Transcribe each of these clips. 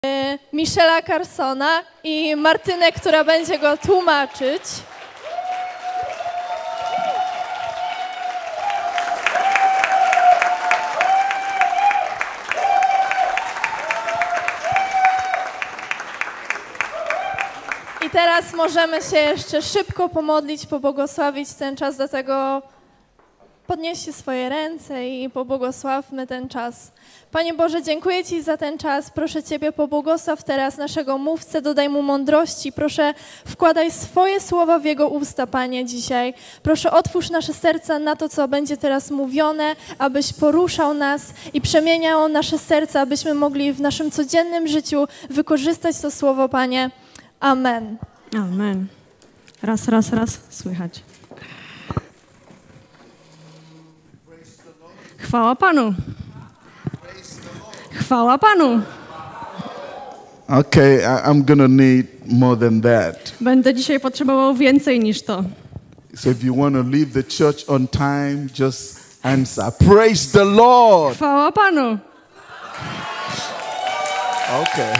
Michela Carsona i Martynę, która będzie go tłumaczyć. I teraz możemy się jeszcze szybko pomodlić, pobłogosławić ten czas, dlatego podnieście swoje ręce i pobłogosławmy ten czas. Panie Boże, dziękuję Ci za ten czas. Proszę Ciebie, pobłogosław teraz naszego mówcę, dodaj mu mądrości. Proszę, wkładaj swoje słowa w jego usta, Panie, dzisiaj. Proszę, otwórz nasze serca na to, co będzie teraz mówione, abyś poruszał nas i przemieniał nasze serca, abyśmy mogli w naszym codziennym życiu wykorzystać to słowo, Panie. Amen. Amen. Raz, słychać. Chwała Panu. Chwała Panu. Okay, I'm gonna need more than that. Będę dzisiaj potrzebował więcej niż to. So if you want to leave the church on time, just answer. Praise the Lord. Chwała Panu. Okay.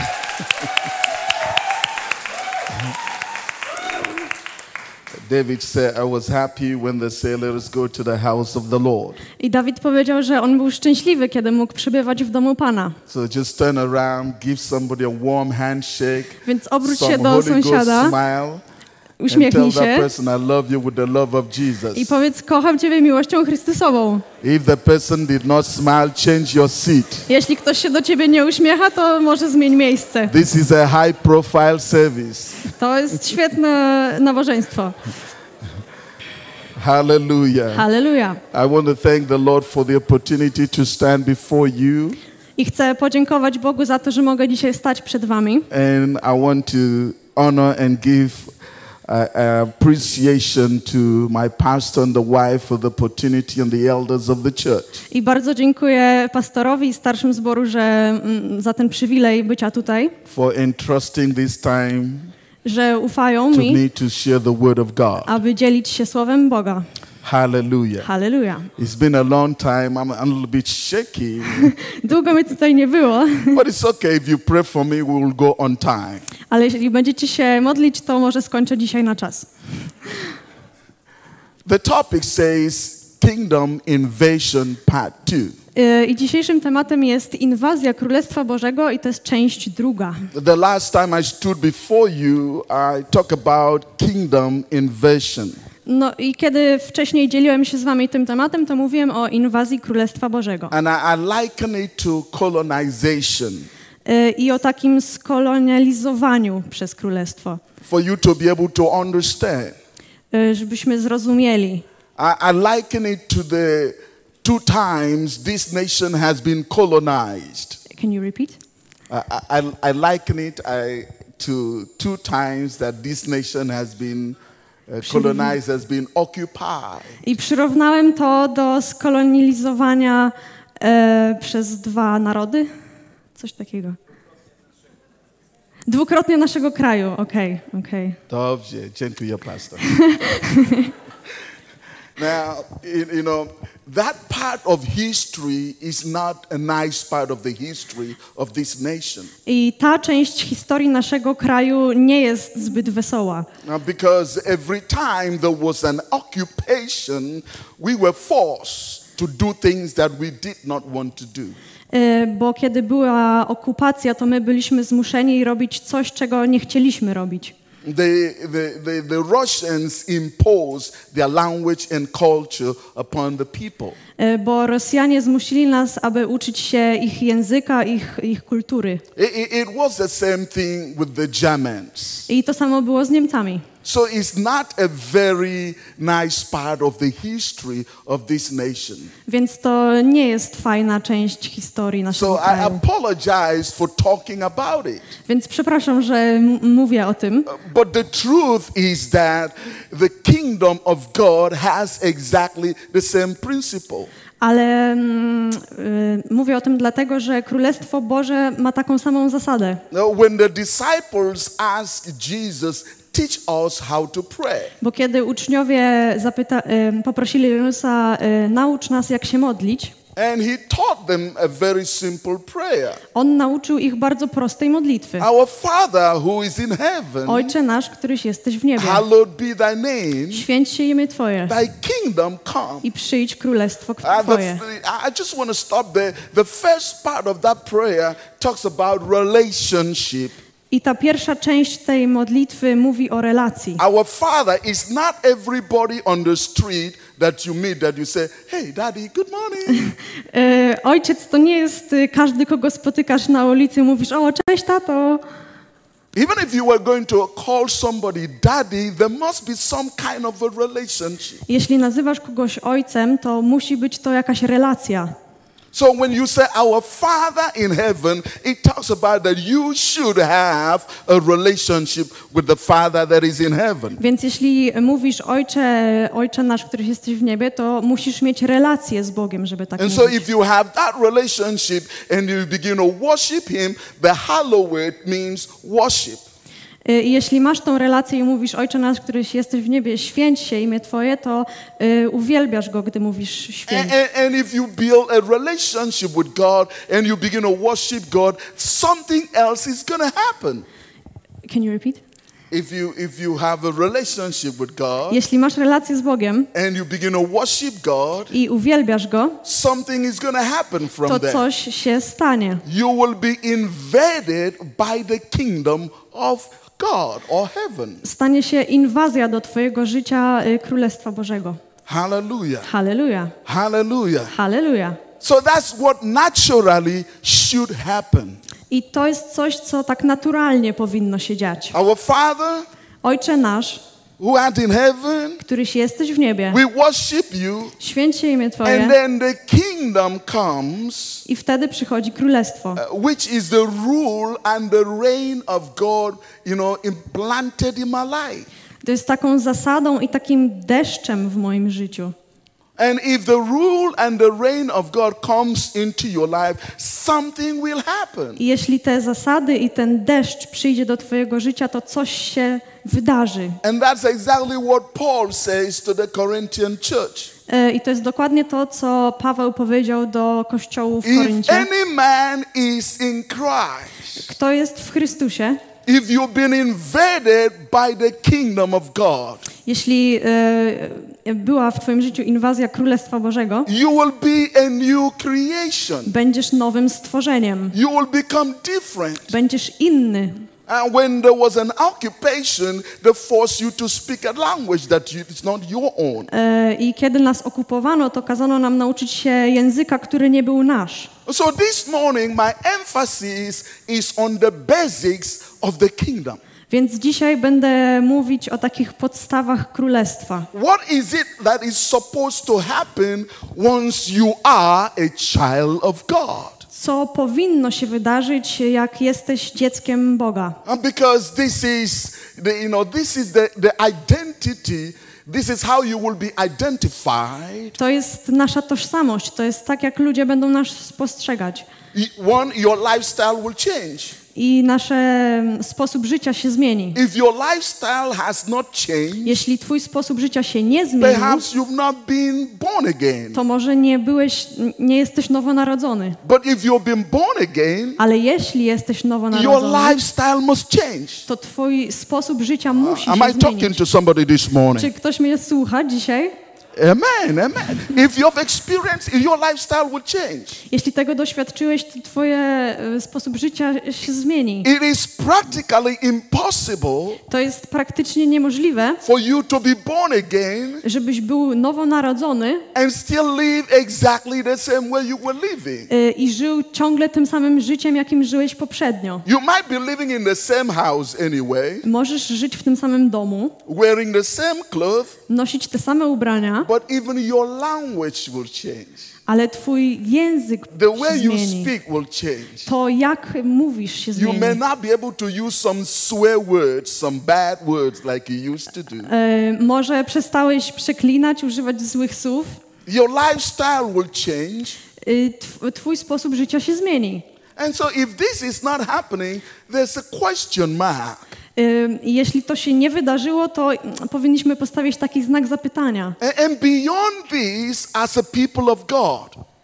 David said, I was happy when they said, let us go to the house of the Lord. I Dawid powiedział, że on był szczęśliwy, kiedy mógł przebywać w domu Pana. So just turn around, give somebody a warm handshake. Więc obróć się some do Holy Ghost sąsiada, smile, uśmiechnij and tell that się person, I love you with the love of Jesus. i powiedz, kocham Ciebie miłością Chrystusową. If the person did not smile, change your seat. Jeśli ktoś się do Ciebie nie uśmiecha, to może zmień miejsce. This is a high profile service. To jest świetne nabożeństwo. Hallelujah. Halleluja. I want to thank the Lord for the opportunity to stand before you. I chcę podziękować Bogu za to, że mogę dzisiaj stać przed Wami. And I want to honor and give appreciation to my pastor and the wife for the opportunity and the elders of the church. I bardzo dziękuję pastorowi i starszym zboru, że za ten przywilej bycia tutaj, For entrusting this time że ufają to mi, me to share the word of God. aby dzielić się słowem Boga. Hallelujah. Halleluja. It's been a long time. I'm a little bit shaky. Długo mnie tutaj nie było, But it's okay. If you pray for me, we will go on time. ale jeśli będziecie się modlić, to może skończę dzisiaj na czas. The topic says Kingdom Invasion Part 2. I dzisiejszym tematem jest inwazja Królestwa Bożego i to jest część druga. The last time I stood before you, I talked about kingdom invasion. No i kiedy wcześniej dzieliłem się z wami tym tematem, to mówiłem o inwazji Królestwa Bożego. And I liken it to colonization. I o takim skolonializowaniu przez Królestwo. For you to be able to understand. Żebyśmy zrozumieli. I liken it to the two times this nation has been colonized. Can you repeat? I liken it to two times that this nation has been colonized, has been occupied. I przyrównałem to do skolonializowania przez dwa narody. Coś takiego. Dwukrotnie naszego kraju. Okej. Dobrze, dziękuję, pastor. Now, you know, that part of history is not a nice part of the history of this nation. I ta część historii naszego kraju nie jest zbyt wesoła. Because every time there was an occupation, we were forced to do things that we did not want to do. Bo kiedy była okupacja, to my byliśmy zmuszeni robić coś, czego nie chcieliśmy robić. The Russians imposed their language and culture upon the people. Bo Rosjanie zmusili nas, aby uczyć się ich języka, ich kultury. It was the same thing with the Germans. I to samo było z Niemcami. So it's not a very nice part of the history of this nation. Więc to nie jest fajna część historii naszego So I kraju. apologize for talking about it. Więc przepraszam, że mówię o tym. But the truth is that the kingdom of God has exactly the same principle. Ale mówię o tym dlatego, że Królestwo Boże ma taką samą zasadę. When the disciples asked Jesus, teach us how to pray. Bo kiedy uczniowie poprosili Jezusa, naucz nas, jak się modlić. And he taught them a very simple prayer. On nauczył ich bardzo prostej modlitwy. Our Father who is in heaven, Ojcze nasz, któryś jesteś w niebie, hallowed be thy name, święć się imię Twoje thy kingdom come. i przyjdź królestwo I Twoje. just want to stop there. The first part of that prayer talks about relationship. I ta pierwsza część tej modlitwy mówi o relacji. Our Father is not everybody on the street that you meet that you say, hey, daddy, good morning. Ojciec to nie jest każdy, kogo spotykasz na ulicy i mówisz, o, cześć tato. Even if you were going to call somebody daddy, there must be some kind of a relationship. Jeśli nazywasz kogoś ojcem, to musi być to jakaś relacja. So when you say our Father in heaven, it talks about that you should have a relationship with the Father that is in heaven. Więc jeśli mówisz Ojcze nasz, który jesteś w niebie, to musisz mieć relację z Bogiem, żeby tak And so mówić. if you have that relationship and you begin to worship him, the hallowed means worship. I jeśli masz tą relację i mówisz Ojcze nasz, któryś jesteś w niebie, święć się imię Twoje, to uwielbiasz Go, gdy mówisz święć. And if you build a relationship with God and you begin to worship God, something else is going to happen. Can you repeat? If you have a relationship with God Jeśli masz relację z Bogiem and you begin to worship God, i uwielbiasz Go, something is going to happen from to there. coś się stanie. You will be invaded by the kingdom of God or heaven. Stanie się inwazja do Twojego życia Królestwa Bożego. Hallelujah. Halleluja. Hallelujah. Halleluja. So that's what naturally should happen. I to jest coś, co tak naturalnie powinno się dziać. Our Father Ojcze nasz, who art in heaven, któryś jesteś w niebie, we worship you, święć się imię Twoje. and then the kingdom comes, I wtedy przychodzi królestwo, which is the rule and the reign of God, implanted in my life. to jest taką zasadą i takim deszczem w moim życiu. And if the rule and the reign of God comes into your life, something will happen. I jeśli te zasady i ten deszcz przyjdzie do Twojego życia, to coś się wydarzy. And that's exactly what Paul says to the Corinthian church. I to jest dokładnie to, co Paweł powiedział do kościołu w If Koryncie. any man is in Christ, Kto jest w Chrystusie, if you've been invaded by the kingdom of God, jeśli była w Twoim życiu inwazja Królestwa Bożego, you will be a new creation. będziesz nowym stworzeniem. You will become different. Będziesz inny. And when there was an occupation, they forced you to speak a language that it's not your own. I kiedy nas okupowano, to kazano nam nauczyć się języka, który nie był nasz. So this morning, my emphasis is on the basics of the kingdom. Więc dzisiaj będę mówić o takich podstawach królestwa. What is it that is supposed to happen once you are a child of God? Co powinno się wydarzyć, jak jesteś dzieckiem Boga? Because this is the identity. This is how you will be identified. To jest nasza tożsamość, to jest tak, jak ludzie będą nas postrzegać. One, your lifestyle will change. I nasz sposób życia się zmieni. If your lifestyle has not changed, Jeśli twój sposób życia się nie zmienił, perhaps you've not been born again. to może nie jesteś nowonarodzony. But if you've been born again, Ale jeśli jesteś your nowonarodzony, lifestyle must change. to twój sposób życia musi Am się I talking zmienić. to somebody this morning? Czy ktoś mnie słucha dzisiaj? Amen, amen. If you've experienced, your lifestyle will change. Jeśli tego doświadczyłeś, to twoje sposób życia się zmieni. It is practically impossible To jest praktycznie niemożliwe, for you to be born again żebyś był nowonarodzony and still live exactly the same way you were living. I żył ciągle tym samym życiem, jakim żyłeś poprzednio. You might be living in the same house anyway, Możesz żyć w tym samym domu, wearing the same clothes, nosić te same ubrania, but even your language will change. ale twój język The się way you zmieni. speak will change. To, jak mówisz, się You zmieni. may not be able to use some swear words, some bad words like you used to do. Może przestałeś przeklinać, używać złych słów. Your lifestyle will change. Twój sposób życia się zmieni. And so if this is not happening, there's a question mark. Jeśli to się nie wydarzyło, to powinniśmy postawić taki znak zapytania. And beyond this, as a people of God,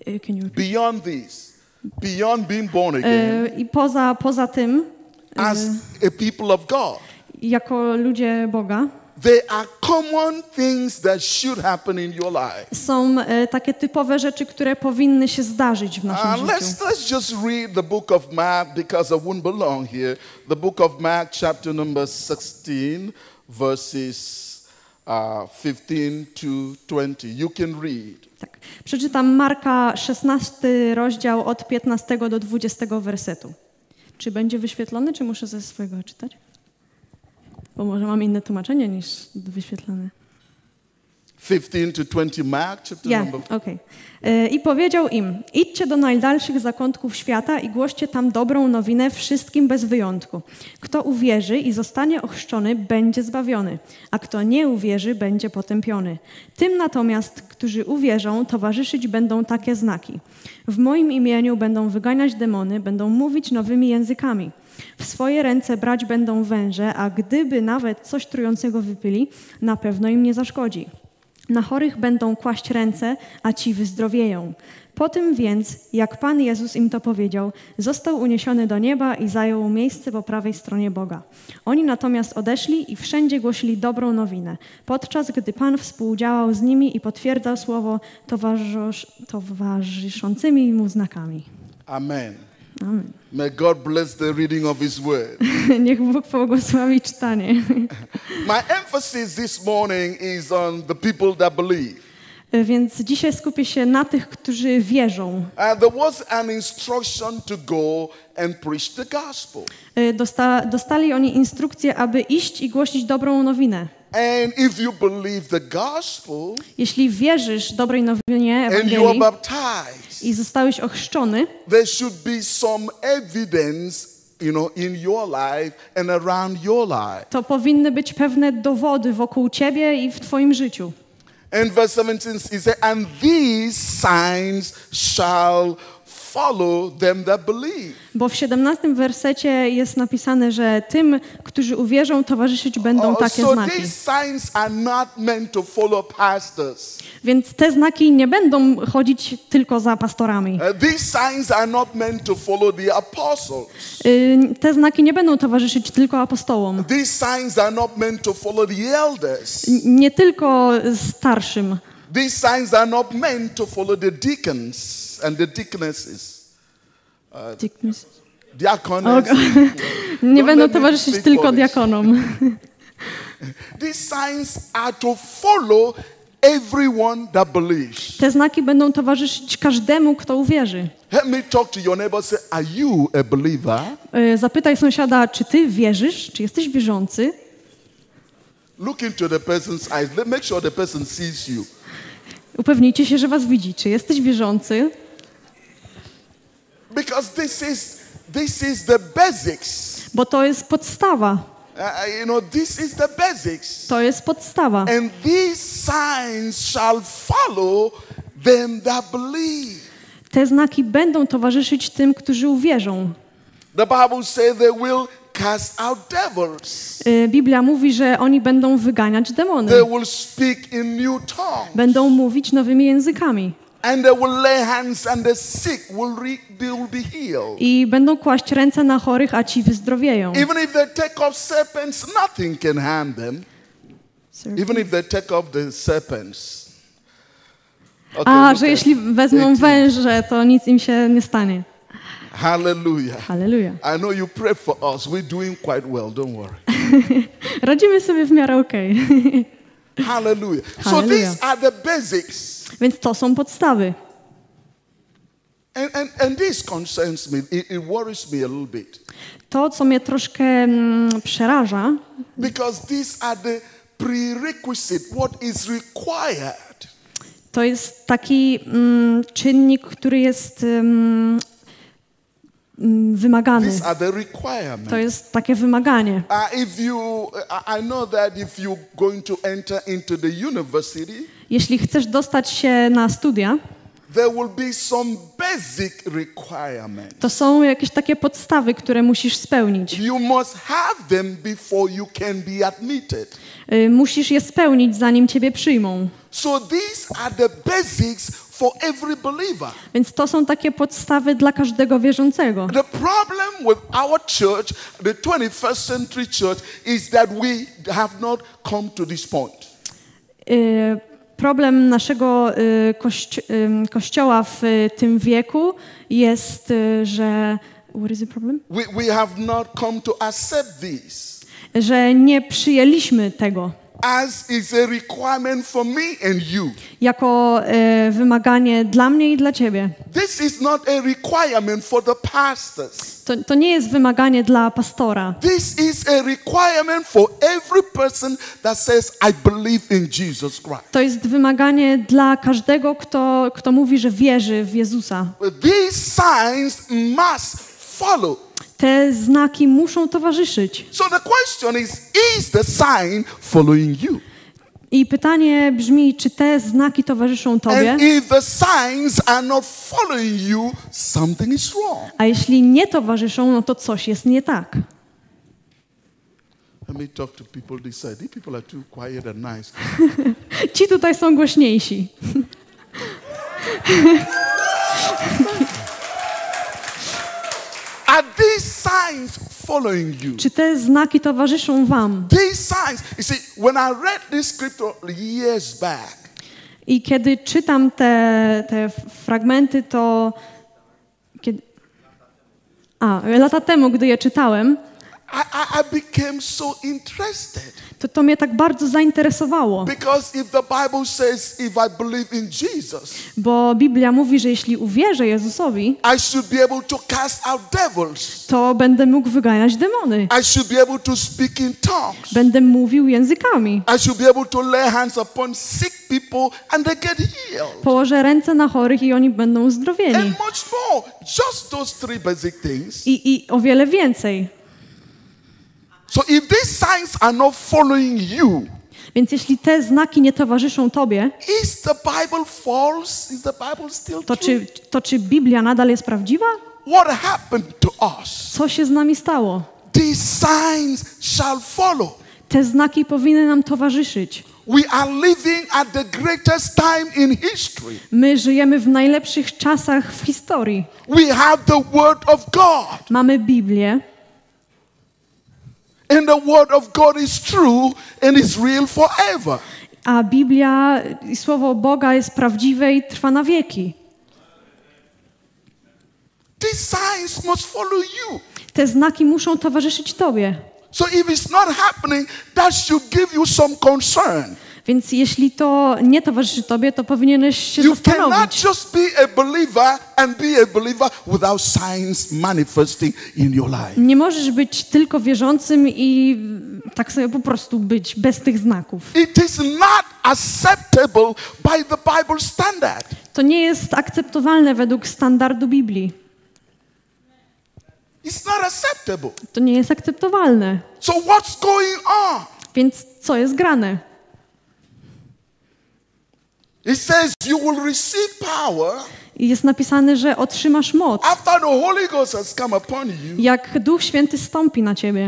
Can you repeat? Beyond this, beyond being born again, I poza tym, as a people of God, jako ludzie Boga, there are common things that should happen in your life. są takie typowe rzeczy, które powinny się zdarzyć w naszym życiu. Let's just read the book of Mark because I wouldn't belong here. The book of Mark, chapter number 16, verses 15 to 20. You can read. Tak. Przeczytam Marka 16 rozdział od 15 do 20 wersetu. Czy będzie wyświetlony, czy muszę ze swojego czytać? Bo może mam inne tłumaczenie niż wyświetlone. 15 to 20 Mark, chapter number. Okej. I powiedział im, idźcie do najdalszych zakątków świata i głoście tam dobrą nowinę wszystkim bez wyjątku. Kto uwierzy i zostanie ochrzczony, będzie zbawiony, a kto nie uwierzy, będzie potępiony. Tym natomiast, którzy uwierzą, towarzyszyć będą takie znaki. W moim imieniu będą wyganiać demony, będą mówić nowymi językami. W swoje ręce brać będą węże, a gdyby nawet coś trującego wypili, na pewno im nie zaszkodzi. Na chorych będą kłaść ręce, a ci wyzdrowieją. Po tym więc, jak Pan Jezus im to powiedział, został uniesiony do nieba i zajął miejsce po prawej stronie Boga. Oni natomiast odeszli i wszędzie głosili dobrą nowinę, podczas gdy Pan współdziałał z nimi i potwierdzał słowo towarzyszącymi mu znakami. Amen. Amen. May God bless the reading of His word. Niech Bóg błogosławi czytanie. My emphasis this morning is on the people that believe. Więc dzisiaj skupię się na tych, którzy wierzą. There was an instruction to go and preach the gospel. Dostali oni instrukcję, aby iść i głosić dobrą nowinę. And if you believe the gospel, jeśli wierzysz dobrej nowinie and you are Ewangelii baptized, i zostałeś ochrzczony, there should be some evidence, in your life and around your life. to powinny być pewne dowody wokół ciebie i w twoim życiu. And verse 17 he said, and these signs shall follow them that believe. Bo w 17 wersecie jest napisane, że tym, którzy uwierzą, towarzyszyć będą takie So znaki. these signs are not meant to follow pastors. Więc te znaki nie będą chodzić tylko za pastorami. These signs are not meant to follow the apostles. Te znaki nie będą towarzyszyć tylko apostołom. These signs are not meant to follow the elders. Nie tylko starszym. These signs are not meant to follow the deacons and the deaconesses. Diaconess. Nie będą towarzyszyć tylko diakonom. These signs are to follow everyone that believes. Te znaki będą towarzyszyć każdemu, kto uwierzy. Let me talk to your neighbor. Say, are you a believer? Zapytaj sąsiada, czy ty wierzysz, czy jesteś wierzący? Look into the person's eyes. Make sure the person sees you. Upewnijcie się, że was widzi. Czy jesteś wierzący? Because this is the basics. Bo to jest podstawa. This is the basics. To jest podstawa. And these signs shall follow them that believe. Te znaki będą towarzyszyć tym, którzy uwierzą. The Bible says they will cast out devils. Biblia mówi, że oni będą wyganiać demony. They will speak in new tongues. Będą mówić nowymi językami. And they will lay hands and the sick will be healed. I będą kłaść ręce na chorych, a ci wyzdrowieją. Even if they take off serpents, nothing can harm them. Even if they take off the serpents. Okay, że jeśli wezmą węże, to nic im się nie stanie. Hallelujah. Hallelujah. I know you pray for us. We're doing quite well. Don't worry. Radzimy sobie w miarę okej. Hallelujah. So Hallelujah. these are the basics. Więc to są podstawy. And this concerns me. It worries me a little bit. To, co mnie troszkę przeraża, Because these are the prerequisite, what is required. to jest taki czynnik, który jest wymagany. These are the requirements. To jest takie wymaganie. I know that if you're going to enter into the university, Jeśli chcesz dostać się na studia, there will be some basic requirements. to są jakieś takie podstawy, które musisz spełnić. You must have them before you can be admitted. Musisz je spełnić, zanim ciebie przyjmą. So these are the basics for every believer. Więc to są takie podstawy dla każdego wierzącego. The problem with our church, the 21st century church, is that we have not come to this point. Problem naszego kościoła w tym wieku jest, że... What is the problem? We have not come to accept this Że nie przyjęliśmy tego as is a requirement for me and you. jako wymaganie dla mnie i dla ciebie. This is not a requirement for the pastors. To nie jest wymaganie dla pastora. This is a requirement for every person that says, I believe in Jesus Christ. To jest wymaganie dla każdego, kto mówi, że wierzy w Jezusa. These signs must follow. Te znaki muszą towarzyszyć. So the question is the sign following you? I pytanie brzmi, czy te znaki towarzyszą tobie? And if the signs are not following you, something is wrong. A jeśli nie towarzyszą, no to coś jest nie tak. Let me talk to people this side. These people are too quiet and nice. Ci tutaj są głośniejsi. Are these signs following you? Czy te znaki towarzyszą wam? These signs, you see, when I read this scripture years back, I kiedy czytam te fragmenty, to... lata temu, gdy je czytałem, I became so interested. to mnie tak bardzo zainteresowało. Because if the Bible says, if I believe in Jesus, Bo Biblia mówi, że jeśli uwierzę Jezusowi, I should be able to cast out devils. to będę mógł wyganiać demony. I should be able to speak in tongues. Będę mówił językami. I should be able to lay hands upon sick people and they get healed. Położę ręce na chorych i oni będą uzdrowieni. And much more. Just those three basic things. I o wiele więcej. So if these signs are not following you, Więc jeśli te znaki nie towarzyszą tobie, is the Bible false? Is the Bible still true? to czy Biblia nadal jest prawdziwa? What happened to us? Co się z nami stało? These signs shall follow. Te znaki powinny nam towarzyszyć. We are living at the greatest time in history. My żyjemy w najlepszych czasach w historii. We have the Word of God. Mamy Biblię. And the Word of God is true and is real forever. A Biblia i Słowo Boga jest prawdziwe i trwa na wieki. These signs must follow you. Te znaki muszą towarzyszyć tobie. So if it's not happening, that should give you some concern. Więc jeśli to nie towarzyszy tobie, to powinieneś się You cannot zastanowić. just be a believer and be a believer without signs manifesting in your life. Nie możesz być tylko wierzącym i tak sobie po prostu być bez tych znaków. It is not acceptable by the Bible standard. To nie jest akceptowalne według standardu Biblii. It's not acceptable. To nie jest akceptowalne. So what's going on? Więc co jest grane? It says you will receive power I jest napisane, że otrzymasz moc, after the Holy Ghost has come upon you. jak Duch Święty stąpi na ciebie.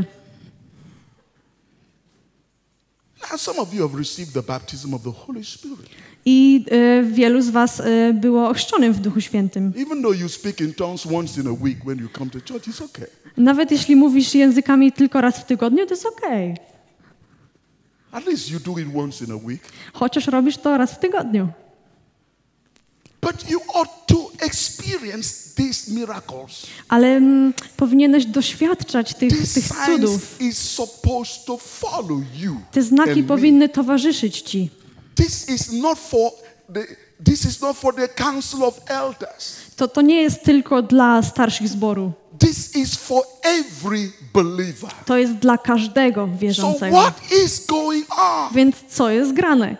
Now some of you have received the baptism of the Holy Spirit. I wielu z was było ochrzczonym w Duchu Świętym. Even though you speak in tongues once in a week when you come to church, it's okay. Nawet jeśli mówisz językami tylko raz w tygodniu, to jest okej. At least you do it once in a week. Chociaż robisz to raz w tygodniu. But you ought to experience these miracles. Ale powinieneś doświadczać tych These cudów. signs is supposed to follow you. Te znaki and me. powinny towarzyszyć ci. This is not for the council of elders. To nie jest tylko dla starszych zboru. This is for every believer. To jest dla każdego So wierzącego. what is going on? Więc co jest grane?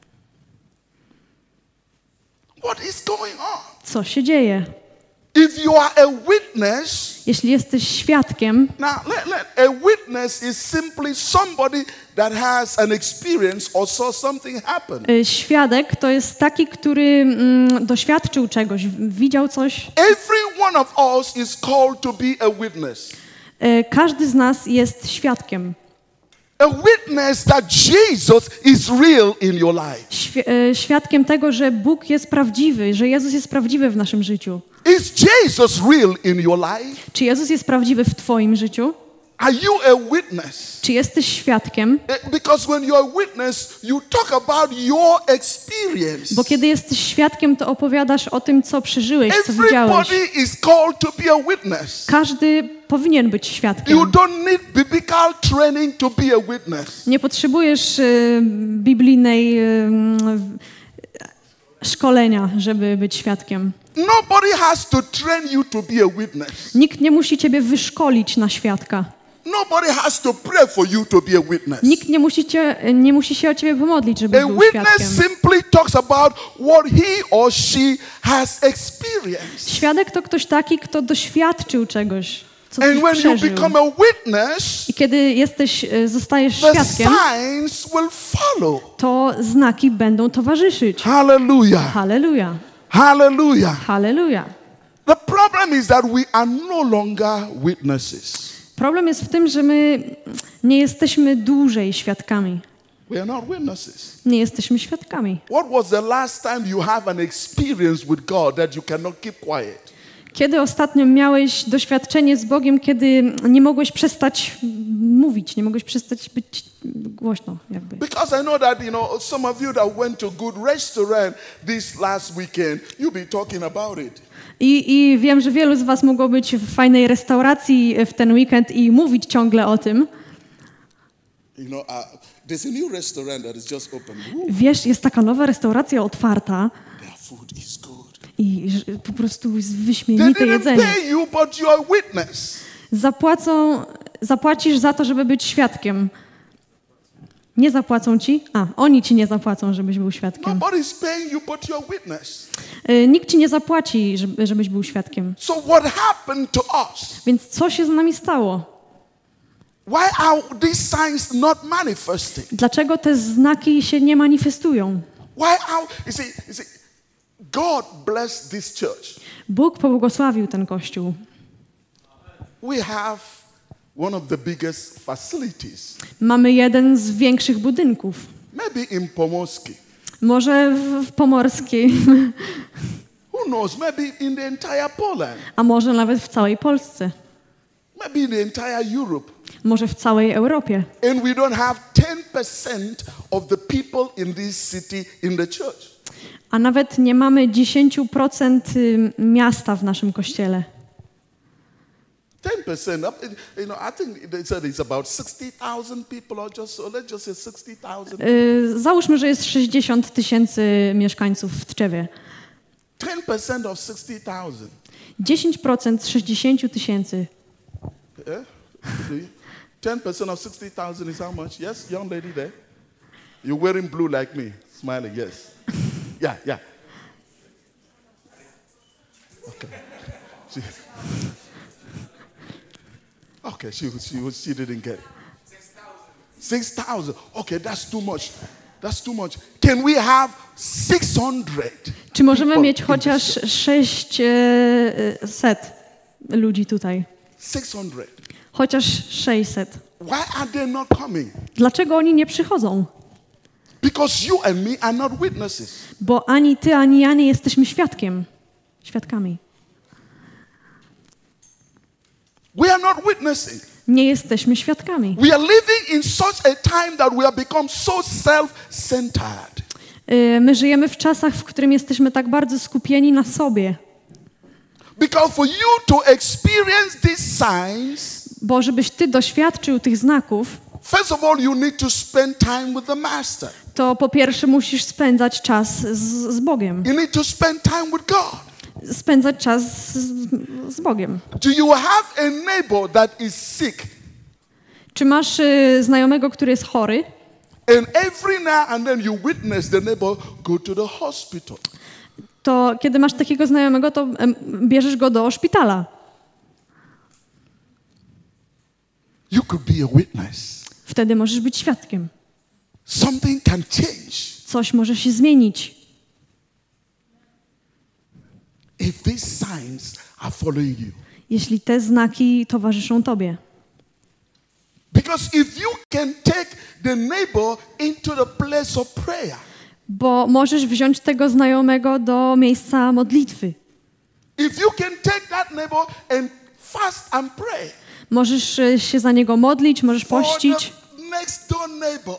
What is going on? Co się dzieje? If you are a witness, Jeśli jesteś świadkiem, now a witness is simply somebody that has an experience or saw something happen. świadek to jest taki, który doświadczył czegoś, widział coś. Every one of us is called to be a witness. Każdy z nas jest świadkiem. A witness that Jesus is real in your life. Świadkiem tego, że Bóg jest prawdziwy, że Jezus jest prawdziwy w naszym życiu. Is Jesus real in your life? Czy Jezus jest prawdziwy w twoim życiu? Are you a witness? Czy jesteś świadkiem? Because when you're a witness, you talk about your experience. Bo kiedy jesteś świadkiem, to opowiadasz o tym, co przeżyłeś, co widziałeś. Everybody is called to be a witness. Każdy powinien być świadkiem. You don't need biblical training to be a witness. Nie potrzebujesz biblijnej szkolenia, żeby być świadkiem. Nobody has to train you to be a witness. Nikt nie musi ciebie wyszkolić na świadka. Nobody has to pray for you to be a witness. Nikt nie musi się o ciebie pomodlić, żebyś A był witness świadkiem. simply talks about what he or she has experienced. Świadek to ktoś taki, kto doświadczył czegoś, co And coś when you przeżył. become a witness, I kiedy zostajesz the świadkiem, signs will follow. to znaki będą towarzyszyć. Hallelujah. Halleluja. Hallelujah. Halleluja. The problem is that we are no longer witnesses. Problem jest w tym, że my nie jesteśmy dłużej świadkami. We are not witnesses. Nie jesteśmy świadkami. What was the last time you have an experience with God that you cannot keep quiet? Kiedy ostatnio miałeś doświadczenie z Bogiem, kiedy nie mogłeś przestać mówić, nie mogłeś przestać być głośno jakby? Because I know that, some of you that went to good restaurant this last weekend, you'll be talking about it. I wiem, że wielu z was mogło być w fajnej restauracji w ten weekend i mówić ciągle o tym. There's a new restaurant that is just opened. Wiesz, jest taka nowa restauracja otwarta Their food is good. i po prostu jest They wyśmienite didn't jedzenie. pay you, but you're a witness. Zapłacisz za to, żeby być świadkiem. Nie zapłacą ci? Oni ci nie zapłacą, żebyś był świadkiem. Nobody's paying you, but you're a witness. Nikt ci nie zapłaci, żebyś był świadkiem. So what happened to us? Więc co się z nami stało? Why are these signs not manifesting? Dlaczego te znaki się nie manifestują? Why are, you see, God blessed this church. Bóg pobłogosławił ten kościół. We have one of the biggest facilities. Mamy jeden z większych budynków. Maybe in Pomorski. Może w Pomorskiej, Who knows? Maybe in the entire Poland. a może nawet w całej Polsce. Maybe in the entire Europe. Może w całej Europie. And we don't have 10% of the people in this city in the church. A nawet nie mamy 10% miasta w naszym kościele. 10%. I think they said it's about 60,000 people or just so. Let's just say 60,000. Załóżmy, że jest 60 000 mieszkańców w Tczewie. 10% of 60,000. 10% z 60 000. Yeah? 10% of 60,000 is how much? Yes, young lady there? You're wearing blue like me. Smiling, yes. Yeah. Okay. Okay, she didn't get it. 6,000. Okay, that's too much. That's too much. Can we have 600? Czy możemy people mieć in chociaż this church? 600 ludzi tutaj? 600. Chociaż 600. Why are they not coming? Dlaczego oni nie przychodzą? Because you and me are not witnesses. Bo ani ty, ani ja nie jesteśmy świadkami. We are not witnessing. Nie jesteśmy świadkami. We are living in such a time that we have become so self-centered. My żyjemy w czasach, w którym jesteśmy tak bardzo skupieni na sobie. Because for you to experience these signs, Bo żebyś ty doświadczył tych znaków, first of all, you need to spend time with the Master. to po pierwsze musisz spędzać czas z Bogiem. You need to spend time with God. Spędzać czas z Bogiem. Do you have a neighbor that is sick? Czy masz znajomego, który jest chory? And every now and then you witness the neighbor go to the hospital. To kiedy masz takiego znajomego, to bierzesz go do szpitala. You could be a witness. Wtedy możesz być świadkiem. Something can change Coś może się zmienić. if these signs are following you. Jeśli te znaki towarzyszą tobie. Because Because if you can take the neighbor into the place of prayer, Bo możesz wziąć tego znajomego do miejsca modlitwy. if you can take that neighbor and fast and pray Możesz się za niego modlić, możesz for pościć. the next door neighbor,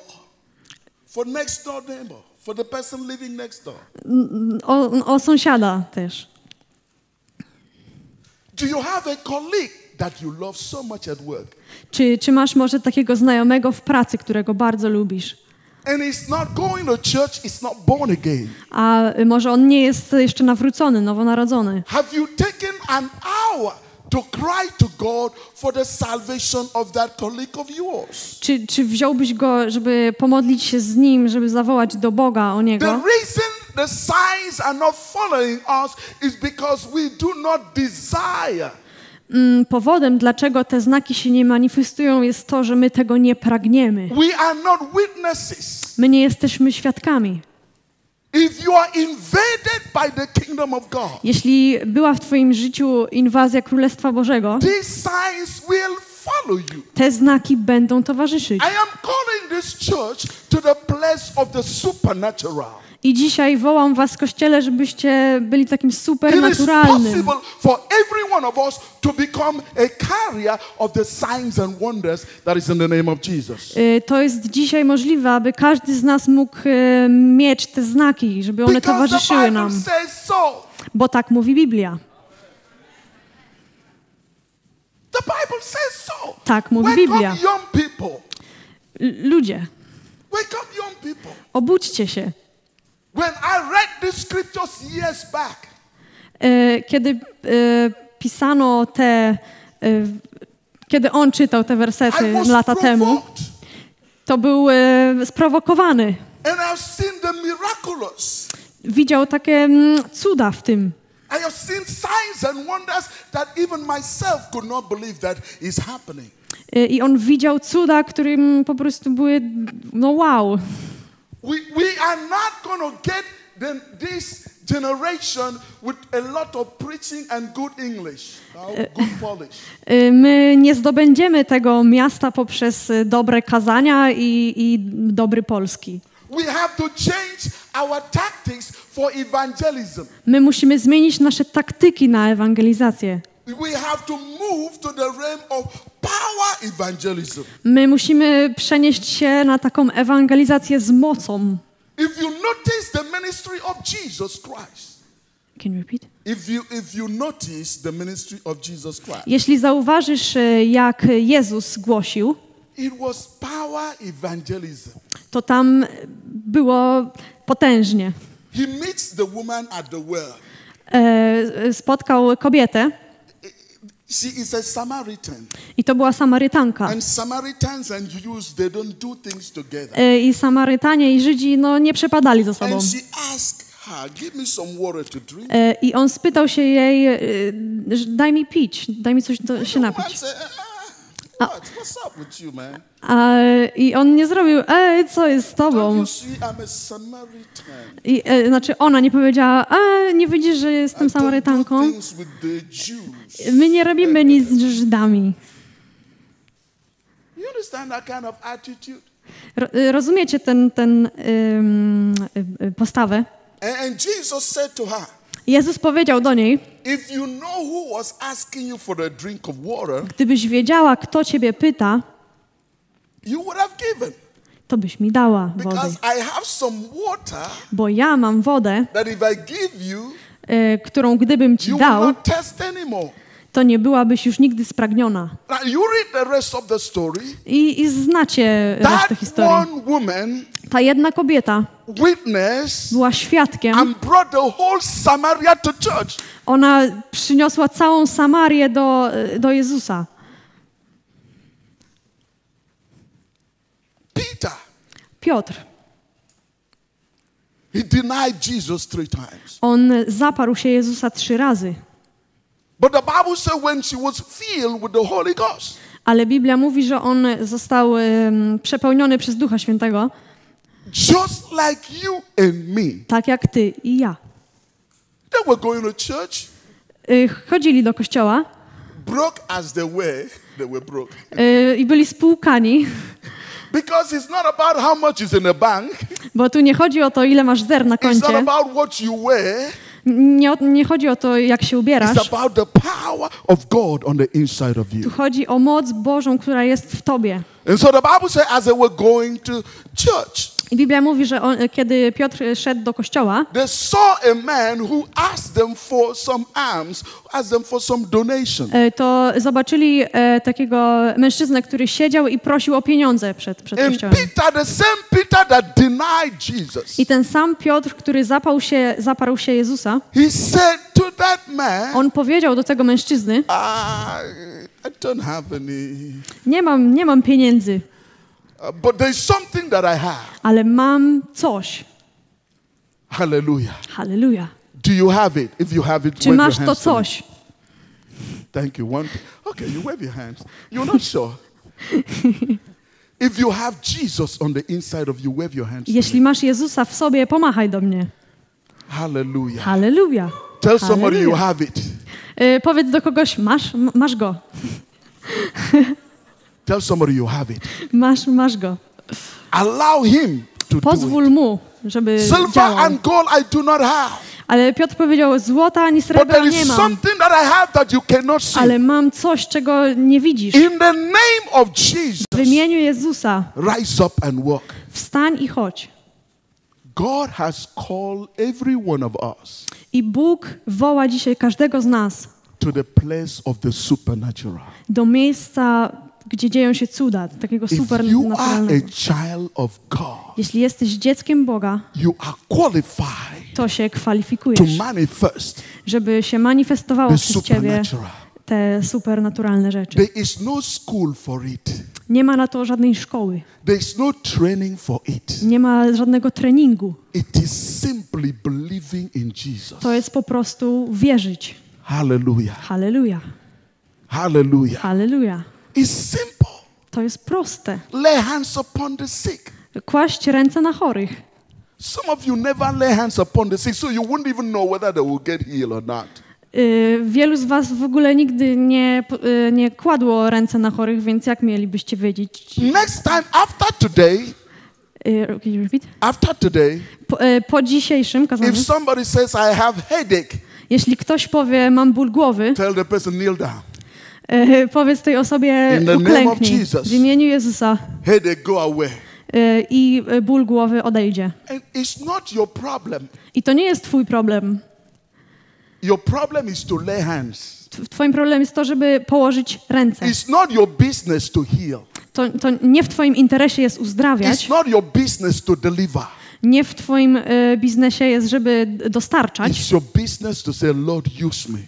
for the person living next door. O sąsiada też. Do you have a colleague that you love so much at work? Czy masz może takiego znajomego w pracy, którego bardzo lubisz? And he's not going to church, he's not born again. A może on nie jest jeszcze nawrócony, nowonarodzony? Have you taken an hour to cry to God for the salvation of that colleague of yours? Czy wziąłbyś go, żeby pomodlić się z nim, żeby zawołać do Boga o The niego? reason the signs are not following us is because we do not desire. Powodem, dlaczego te znaki się nie manifestują, jest to, że my tego nie pragniemy. We are not witnesses. My nie jesteśmy świadkami. If you are invaded by the kingdom of God, Jeśli była w twoim życiu inwazja Królestwa Bożego, these signs will follow you. te znaki będą towarzyszyć. I am calling this church to the place of the supernatural. I dzisiaj wołam was, Kościele, żebyście byli takim It is supernaturalnym. possible for every one of us to become a carrier of the signs and wonders that is in the name of Jesus. To jest dzisiaj możliwe, aby każdy z nas mógł mieć te znaki, żeby one Because the towarzyszyły Bible nam. says so. Bo tak mówi Biblia. The Bible says so. Tak mówi Wake Biblia. up, young people. Ludzie, Wake up, young people. obudźcie się. When I read these scriptures years back, Kiedy pisano kiedy on czytał te I wersety was lata temu, provoked. to był sprowokowany. And I've seen the miraculous. Widział takie cuda w tym. I have seen signs and wonders that even myself could not believe that is happening. I on widział cuda, którym po prostu były, no wow. We are not going to get this generation with a lot of preaching and good English, good Polish. My nie zdobędziemy tego miasta poprzez dobre kazania i dobry polski. We have to change our tactics for evangelism. My musimy zmienić nasze taktyki na ewangelizację. We have to move to the realm of power evangelism. My musimy przenieść się na taką ewangelizację z mocą. If you notice the ministry of Jesus Christ, Can you repeat? if you notice the ministry of Jesus Christ, Jeśli zauważysz, jak Jezus głosił, it was power evangelism. to tam było potężnie. He meets the woman at the well. Spotkał kobietę She is a Samaritan. i to była Samarytanka. And Samaritans and Jews, they don't do things together. I Samarytanie i Żydzi nie przepadali za sobą. And she asked her, give me some water to drink. I on spytał się jej, daj mi pić, daj mi coś się The woman napić. said, what's up with you, man? I on nie zrobił, co jest z Don't tobą? you see I'm a Samaritan? I, znaczy ona nie powiedziała, nie widzisz, że I jestem don't do Samarytanką? things with the Jews. My nie robimy nic z Żydami. You understand that kind of attitude? Rozumiecie postawę? And Jesus said to her, Jezus powiedział do niej, if you know who was asking you for a drink of water, gdybyś wiedziała, kto ciebie pyta, you would have given. to byś mi dała wody. Because I have some water Bo ja mam wodę, that if I give you, którą gdybym ci you will dał, not test anymore. to nie byłabyś już nigdy spragniona. Now you read the rest of the story. I znacie resztę That historii. one woman Ta jedna kobieta witnessed była świadkiem. and brought the whole Samaria to church. Ona przyniosła całą Samarię do Jezusa. Peter, Piotr. he denied Jesus 3 times. On zaparł się Jezusa 3 razy. But the Bible said when she was filled with the Holy Ghost, Ale Biblia mówi, że on został przepełniony przez Ducha Świętego, just like you and me. tak jak ty i ja. They were going to church. Chodzili do kościoła, broke as they were broke. I byli spłukani, Because it's not about how much is in the bank. bo tu nie chodzi o to, ile masz zer na It's not koncie. about what you wear. Nie chodzi o to, jak się ubierasz. It's about the power of God on the inside of Tu you. chodzi o moc Bożą, która jest w tobie. And so the Bible says as they were going to church, I Biblia mówi, że kiedy Piotr szedł do kościoła, they saw a man who asked them for some alms, asked them for some donation. to zobaczyli takiego mężczyznę, który siedział i prosił o pieniądze przed And kościołem. Peter, the same Peter that denied Jesus, I ten sam Piotr, który zaparł się Jezusa, he said to that man, on powiedział do tego mężczyzny, I don't have any, nie mam pieniędzy, but there's something that I have. ale mam coś. Hallelujah. Halleluja. Do you have it? If you have it, Czy wave masz your to hands to me. coś? Thank you. Okay, you wave your hands. You're not sure. If you have Jesus on the inside of you, wave your hands. To Jeśli me. masz Jezusa w sobie, pomachaj do mnie. Hallelujah. Halleluja. Tell somebody you Hallelujah. have it. Powiedz do kogoś, masz go. Tell somebody you have it. Masz go. Allow him to do Pozwól it. mu, żeby Silver działał. and gold I do not have. Ale Piotr powiedział, złota ani But srebra there nie is mam, something that I have that you cannot see. ale mam coś, czego nie widzisz. In the name of Jesus, W imieniu Jezusa rise up and walk. wstań i chodź. God has called every one of us I Bóg woła dzisiaj każdego z nas to the place of the supernatural. do miejsca, gdzie dzieją się cuda, takiego If you are supernaturalnego. a child of God, Jeśli jesteś dzieckiem Boga, you are qualified to się to kwalifikujesz, manifest żeby się manifestowało the przez ciebie supernatural. te supernaturalne rzeczy. There is no school for it. Nie ma na to żadnej szkoły, There is no training for it. nie ma żadnego treningu. It is simply believing in Jesus. To jest po prostu wierzyć. Hallelujah. Halleluja, Hallelujah. halleluja. It's simple. To jest proste. Lay hands upon the sick. Kłaść ręce na chorych. Some of you never lay hands upon the sick, so you wouldn't even know whether they will get healed or not. Wielu z was w ogóle nigdy nie kładło ręce na chorych, więc jak mielibyście wiedzieć? Next time, after today, Can you repeat? after today, Po dzisiejszym kazaniu, if somebody says, I have headache, jeśli ktoś powie, mam ból głowy, tell the person, kneel down. powiedz tej osobie, In the name of uklęknij Jesus. w imieniu Jezusa Headache, go away. i ból głowy odejdzie. And it's not your problem. I to nie jest twój problem. Your problem is to lay hands. Twoim problemem jest to, żeby położyć ręce. It's not your business to heal. To nie w twoim interesie jest It's uzdrawiać, not your business to deliver. nie w twoim biznesie jest, żeby dostarczać. It's your business to say, Lord, use me.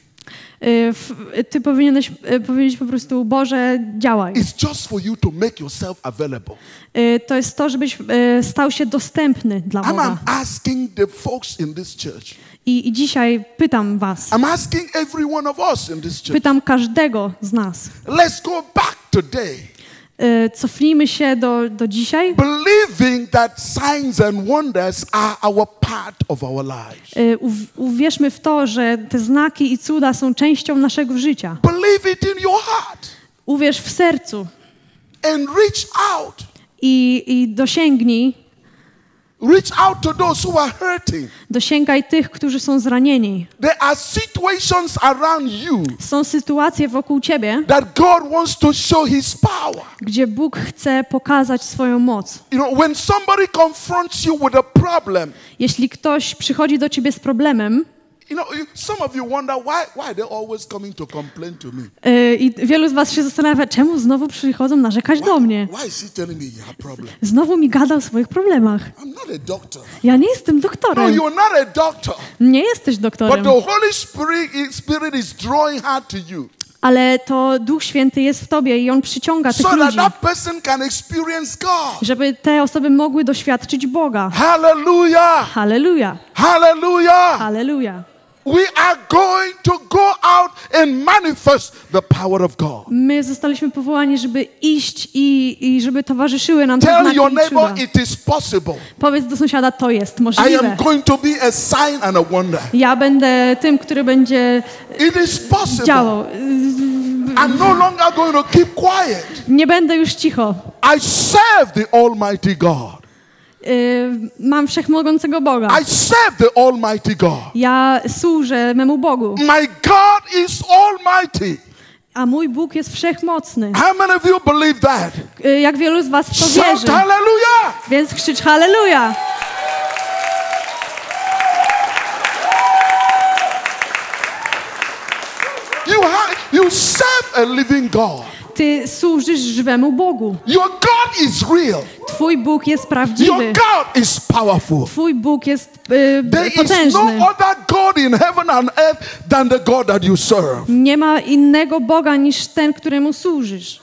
Ty powinieneś powiedzieć po prostu, Boże, działaj. It's just for you to make yourself available. To jest to, żebyś stał się dostępny dla I'm Boga. asking the folks in this church. I dzisiaj pytam was, I'm asking every one of us in this church. pytam każdego z nas. Let's go back today, Cofnijmy się do dzisiaj. believing that signs and wonders are our part of our lives. Uwierzmy w to, że te znaki i cuda są częścią naszego życia. Believe it in your heart Uwierz w sercu and reach out. i dosięgnij. Reach out to those who are hurting. Dosięgaj tych, którzy są zranieni. There are situations around you Są sytuacje wokół ciebie, that God wants to show His power. gdzie Bóg chce pokazać swoją moc. You know, when somebody confronts you with a problem, Jeśli ktoś przychodzi do ciebie z problemem, you know, some of you wonder why they're always coming to complain to me. i wielu z was się zastanawia, czemu znowu przychodzą narzekać do mnie. Why is he telling me you have problem? Znowu mi gada o swoich problemach. I'm not a doctor. Ja nie jestem No, doktorem. you're not a doctor. Nie jesteś But doktorem. the Holy Spirit is drawing her to you Ale to Duch Święty jest w tobie i On przyciąga tych so that ludzi, that person can experience God. żeby te osoby mogły doświadczyć Boga. Hallelujah. Halleluja. Hallelujah. Halleluja. We are going to go out and manifest the power of God. My zostaliśmy powołani, żeby iść i żeby towarzyszyły nam te Tell znaki your i neighbor cuda. it is possible. Powiedz do sąsiada, to jest I możliwe. am going to be a sign and a wonder. Ja będę tym, który będzie It is possible. działał. I'm no longer going to keep quiet. Nie będę już cicho. I serve the Almighty God. Mam wszechmogącego Boga. I serve the Almighty God. Ja służę memu Bogu. My God is Almighty. A mój Bóg jest wszechmocny. How many of you believe that? Jak wielu z was w to Shout wierzy? hallelujah! Więc krzycz halleluja. You serve a living God. Ty służysz żywemu Bogu. Your God is real. Twój Bóg jest Your prawdziwy. God is powerful. Twój Bóg jest There is potężny. no other God in heaven and earth than the God that you serve. Nie ma innego Boga niż ten, któremu służysz.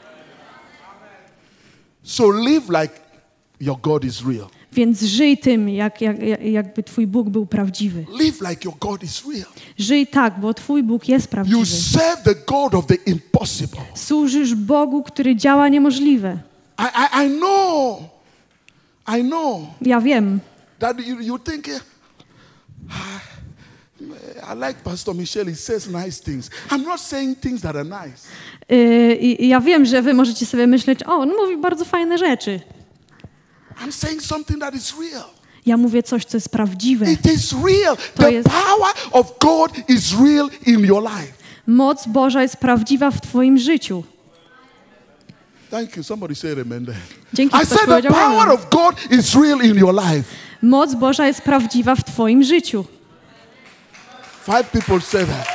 So live like your God is real. Więc żyj tym, jakby twój Bóg był prawdziwy. Live like your God is real. Żyj tak, bo twój Bóg jest You prawdziwy. serve the God of the impossible. Służysz Bogu, który działa niemożliwe. I know Ja wiem. that you think, I like Pastor Michelle, he says nice things. I'm not saying things that are nice. Ja wiem, że wy możecie sobie myśleć, o, on mówi bardzo fajne rzeczy. I'm saying something that is real. Ja mówię coś, co jest prawdziwe. It is real. To The jest- power of God is real in your life. Moc Boża jest prawdziwa w twoim życiu. Thank you. Somebody said amen there. Dzięki, I ktoś said the powiedział power amen. of God is real in your life. Moc Boża jest prawdziwa w twoim życiu. 5 people say that.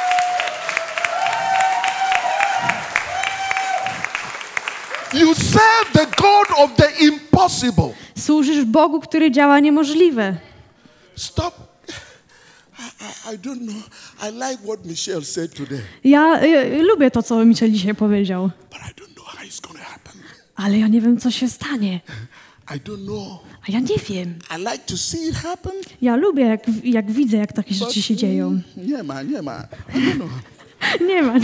You serve the God of the impossible. Służysz Bogu, który działa niemożliwe. Stop. I don't know. I like what Michelle said today, Ja lubię to, co Michel dzisiaj powiedział, but I don't know how it's going to happen. ale ja nie wiem, co się stanie. I don't know. A ja nie wiem. I like to see it happen. Ja lubię, jak widzę, jak takie rzeczy się dzieją. Nie ma. I don't know. Nie ma.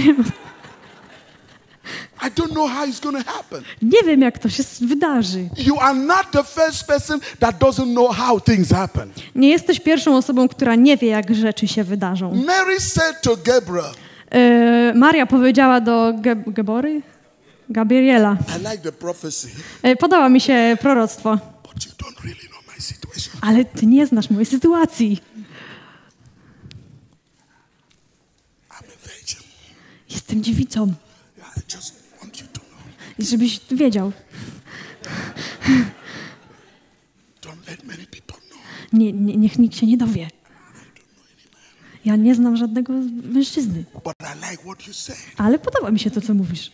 I don't know how it's going to happen. Nie wiem, jak to się wydarzy. You are not the first person that doesn't know how things happen. Nie jesteś pierwszą osobą, która nie wie, jak rzeczy się wydarzą. Mary said to Gabriel, Maria powiedziała do Gabriela. I like the prophecy, Podoba mi się proroctwo, but you don't really know my situation. ale ty nie znasz mojej sytuacji. I'm a virgin. Jestem dziewicą. I just want you to know. Żebyś wiedział. Don't let many people know. Niech nikt się nie dowie. Ja nie znam żadnego mężczyzny. But I like what you say. Ale podoba mi się to, co mówisz.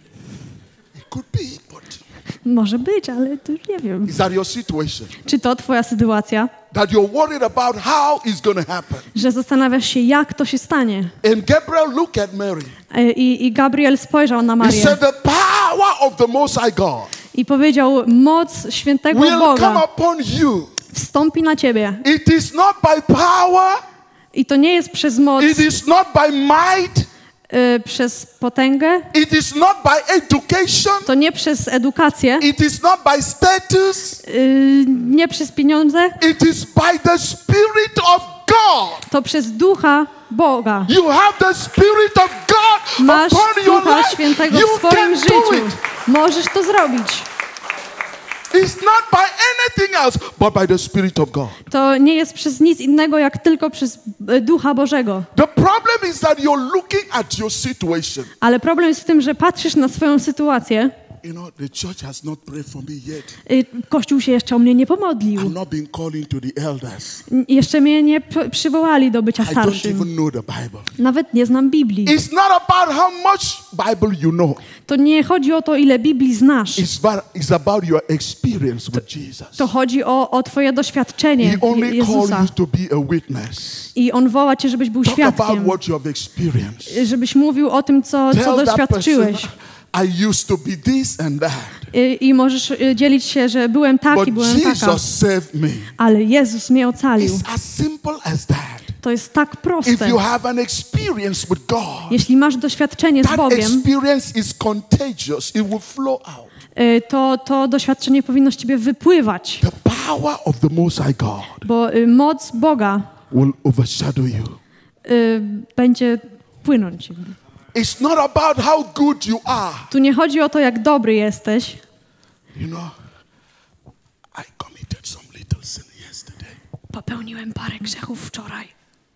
It could be, but Może być, ale to już nie wiem. is that your situation? Czy to twoja sytuacja, That you're worried about how it's going to happen. że zastanawiasz się, jak to się stanie? And Gabriel looked at Mary. I Gabriel spojrzał na He Marię said, the power of the Most High God i powiedział, moc świętego will come Boga upon you. wstąpi na ciebie. It is not by power. I to nie jest przez moc, It is not by might. przez potęgę, It is not by education. to nie przez edukację, It is not by status. nie przez pieniądze, It is by the Spirit of God. to przez Ducha Boga. You have the Spirit of God Masz upon your Ducha life. Świętego You w swoim can do życiu. it. Możesz to zrobić. It's not by anything else, but by the Spirit of God. To nie jest przez nic innego, jak tylko przez Ducha Bożego. The problem is that you're looking at your situation. Ale problem jest w tym, że patrzysz na swoją sytuację. You know, the church has not prayed for me yet. Kościół się jeszcze o mnie nie pomodlił. I'm not been called to the elders. Jeszcze mnie nie przywołali do bycia I don't starszym. even know the Bible. Nawet nie znam Biblii. It's not about how much Bible you know. To nie chodzi o to, ile Biblii znasz. It's about your experience with Jesus. To chodzi o twoje doświadczenie He only called Jezusa. you to be a witness. I On woła cię, żebyś był Talk about świadkiem. what you have experienced. Żebyś mówił o tym, co Tell that person, doświadczyłeś. I used to be this and that. I możesz dzielić się, że byłem taki, But byłem taka. Jesus saved me. Ale Jezus mnie ocalił. It's as simple as that. To jest tak If proste. you have an experience with God, Jeśli masz doświadczenie z that Bogiem, experience is contagious. It will flow out. to doświadczenie powinno z ciebie wypływać. The power of the Most High God Bo moc Boga will overshadow you. będzie płynąć. It's not about how good you are. Tu nie chodzi o to, jak dobry jesteś. You know, I committed some little sin yesterday. Popełniłem parę grzechów wczoraj.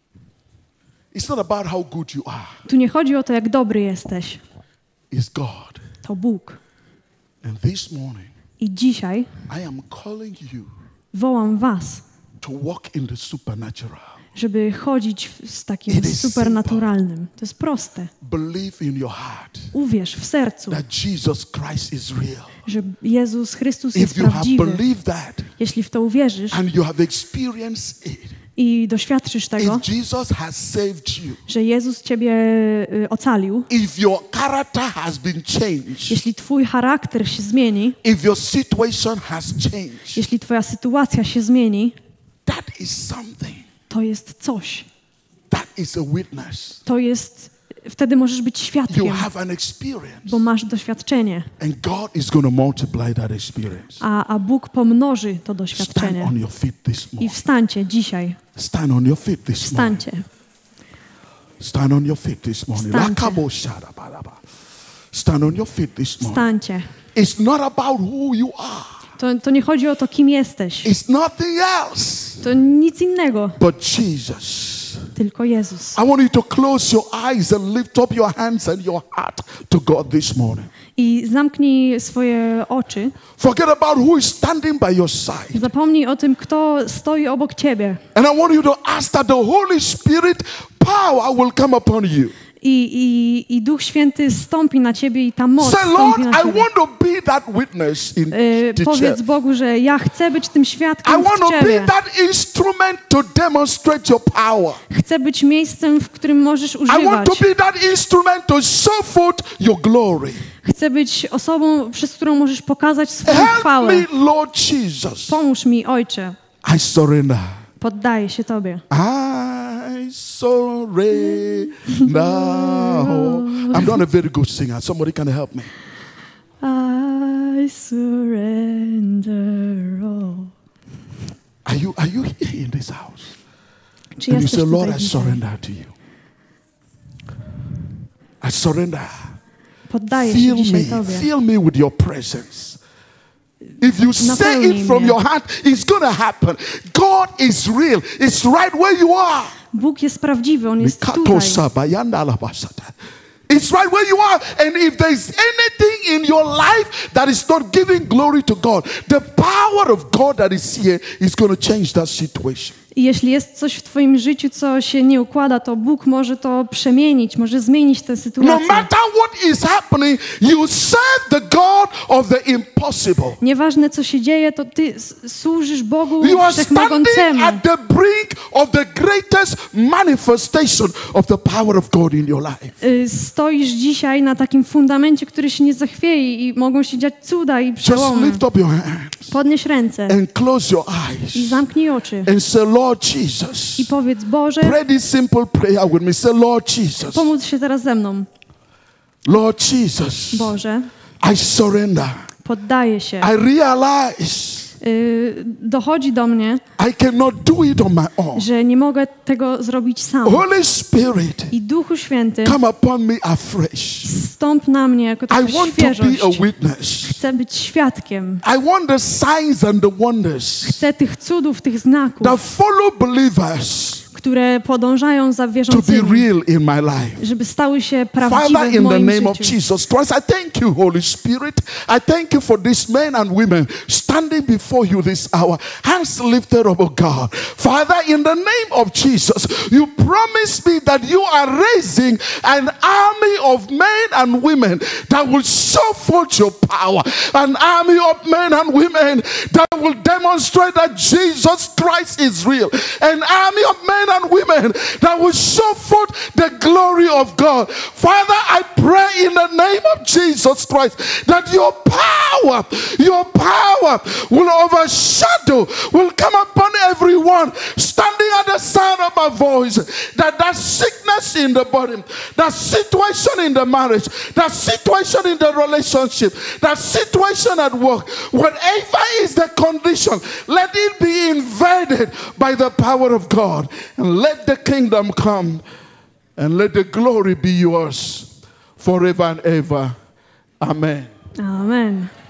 It's not about how good you are. Tu nie chodzi o to, jak dobry jesteś. It's God. To Bóg. And this morning, I dzisiaj I am calling you wołam was, to walk in the supernatural. żeby chodzić z takim It is supernaturalnym. To jest proste. Believe in your heart Uwierz w sercu, that Jesus Christ is real. że Jezus Chrystus jest If you have prawdziwy. believed that Jeśli w to uwierzysz and you have experienced it, i doświadczysz tego, if Jesus has saved you, że Jezus ciebie ocalił, if your character has been changed, jeśli twój charakter się zmieni, if your situation has changed, jeśli twoja sytuacja się zmieni, that is something. to jest coś. That is a witness. To jest, wtedy możesz być You świadkiem, have an experience. bo masz doświadczenie, And God is going to multiply that experience. a Bóg pomnoży to Stand doświadczenie. on your feet this I morning. wstańcie dzisiaj, Stand on your feet this morning. wstańcie. Stand on your feet this morning. Wstańcie. Lakaboshadabalaba. Stand on your feet this morning. Wstańcie. It's not about who you are. To nie chodzi o to, kim jesteś. It's nothing else To nic innego, but Jesus. tylko Jezus. I want you to close your eyes and lift up your hands and your heart to God this morning. I zamknij swoje oczy. Forget about who is standing by your side. Zapomnij o tym, kto stoi obok ciebie. And I want you to ask that the Holy Spirit power will come upon you. I Duch Święty stąpi na ciebie i ta moc Say, Lord, stąpi na I ciebie. want to be that witness in the Powiedz church. Bogu, że ja chcę być tym I świadkiem want w to be ciebie. that instrument to demonstrate your power. Chcę być miejscem, w którym możesz I want używać. to be that instrument to show forth your glory. Chcę być osobą, przez którą możesz pokazać swoją Help chwałę. me, Lord Jesus. Pomóż mi, Ojcze. I surrender. Poddaję się Tobie. I surrender. I'm not a very good singer. Somebody can help me. I surrender all. Are you here in this house? Czy And you jesteś say, Lord, tutaj I dzisiaj? surrender to you. I surrender. Poddaję się Fill dzisiaj me. Tobie. Fill me with your presence. If you say Napełnij it from mnie. your heart, it's going to happen. God is real. It's right where you are. Bóg jest prawdziwy, On jest Mikato tutaj. sabayanda alabasata. It's right where you are. And if there's anything in your life that is not giving glory to God, the power of God that is here is going to change that situation. I jeśli jest coś w Twoim życiu, co się nie układa, to Bóg może to przemienić, może zmienić tę No sytuację. matter what is happening, you serve the God of the impossible. Nieważne, co się dzieje, to Ty służysz Bogu You are standing Wszechmogącemu. at the brink of the greatest manifestation of the power of God in your life. Stoisz dzisiaj na takim fundamencie, który się nie zachwieje i mogą się dziać cuda i Just przełomy. lift up your hands Podnieś ręce and close your i eyes zamknij oczy and say, Lord Jesus. i powiedz, Boże, Pray this simple prayer with me. Say, Lord Jesus. pomódl się teraz ze mną. Lord Jesus. Boże, I surrender. poddaję się. I realize Dochodzi do mnie, I cannot do it on my own. że nie mogę tego zrobić sam. Holy Spirit, I Duchu Święty, come upon me afresh. stąp na mnie jako taka I want to be świeżość. a witness. Chcę być świadkiem. I want the signs and the wonders Chcę tych cudów, tych znaków, that follow believers które podążają za to be wierzącymi, real in my life. żeby stały się prawdziwe Father, w in the moim name of życiu. Jesus Christ, I thank you, Holy Spirit. I thank you for these men and women standing before you this hour. Hands lifted up, oh God. Father, in the name of Jesus, you promised me that you are raising an army of men and women that will show forth your power. An army of men and women that will demonstrate that Jesus Christ is real. An army of men and women that will show forth the glory of God. Father, I pray in the name of Jesus Christ that your power will overshadow, will come upon everyone standing at the sound of my voice. That sickness in the body, that situation in the marriage, that situation in the relationship, that situation at work, whatever is the condition, let it be invaded by the power of God. And let the kingdom come and let the glory be yours. forever and ever. Amen. Amen.